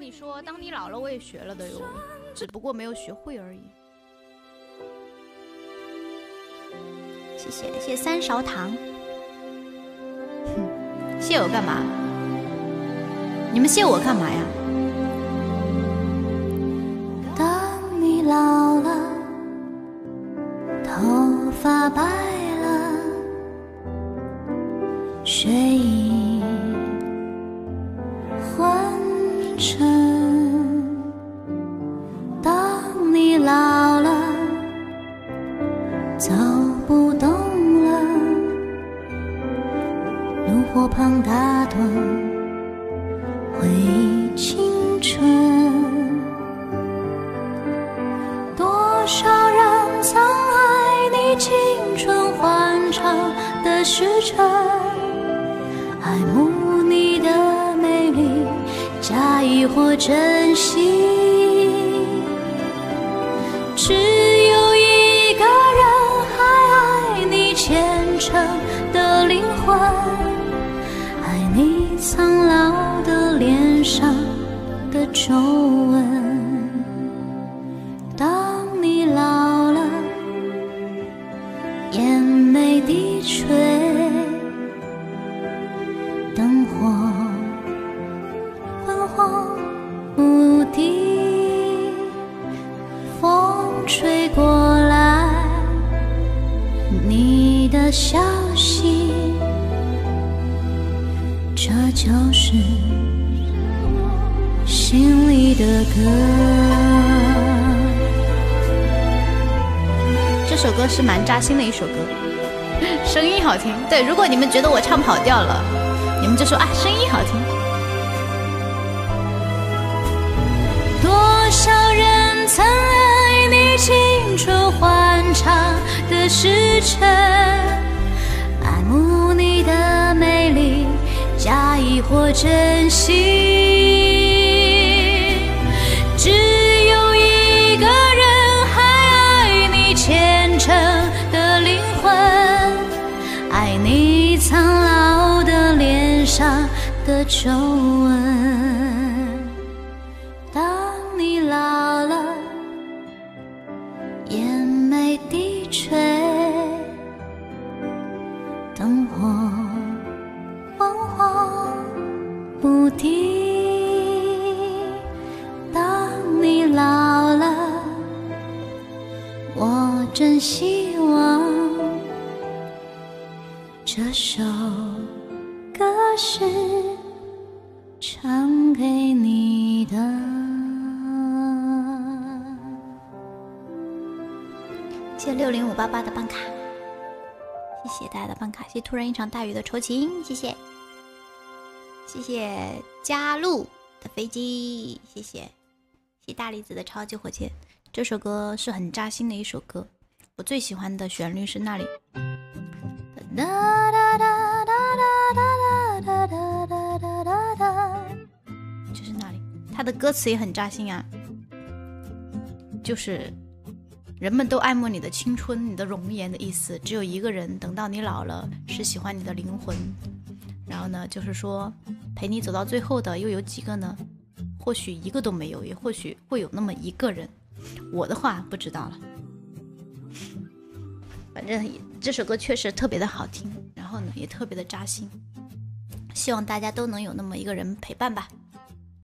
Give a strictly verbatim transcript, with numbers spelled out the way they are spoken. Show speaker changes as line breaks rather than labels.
你说，当你老了，我也学了的哟，只不过没有学会而已。谢谢，谢谢三勺糖。哼，谢我干嘛？你们谢我干嘛呀？
当你老了，头发白了，睡意昏沉。当你老了，走不动了，炉火旁打盹，回忆青春。多少人曾爱你青春欢畅的时辰，爱慕你的美丽，假意或真心。只有一个人还爱你虔诚的灵魂，爱你苍老的脸上的皱纹。当你老了，眼眉低垂，灯火昏黄无敌，风吹过来你的消息，这就是心里的歌。
这首歌是蛮扎心的一首歌，声音好听。对，如果你们觉得我唱跑调了，你们就说啊，声音好听。
多少人曾爱你青春欢畅的时辰，爱慕你的美丽，假意或真心。只有一个人还爱你虔诚的灵魂，爱你苍老的脸上的皱纹。当你老了，眼眉低垂，灯火昏黄无敌。当你老了，我真希望这首歌是唱给你的。
谢谢六零五八八的办卡，谢谢大家的办卡，谢谢突然一场大雨的酬勤，谢谢，谢谢嘉路的飞机，谢谢，谢谢大栗子的超级火箭。这首歌是很扎心的一首歌，我最喜欢的旋律是那里，就是那里，它的歌词也很扎心啊，就是人们都爱慕你的青春，你的容颜的意思，只有一个人等到你老了是喜欢你的灵魂。然后呢，就是说陪你走到最后的又有几个呢？或许一个都没有，也或许会有那么一个人。我的话不知道了，反正这首歌确实特别的好听，然后呢也特别的扎心，希望大家都能有那么一个人陪伴吧。